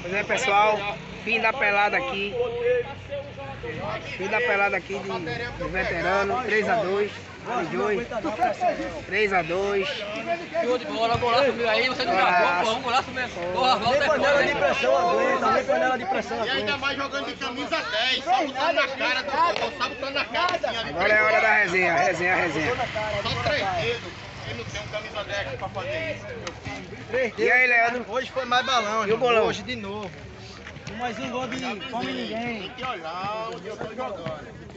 Pois é, pessoal, fim da pelada aqui. Fim da pelada aqui de veterano, 3-2. 3-2. Show de bola, golaço meu aí, você não jogou, pô, um golaço mesmo. Porra, Nem panela de pressão aguenta, nem panela de pressão E aguenta. ainda mais jogando de camisa 10, só botando na cara do povo, só botando na cara assim, ali. Agora é hora da resenha, resenha. Só 3 dedos. Ele não tem um camisa 10 pra fazer isso, meu filho. E aí, Leandro? Hoje foi mais balão, E o bolão? hoje de novo. Mais um gol de fome ninguém. Tem que olhar onde eu tô jogando.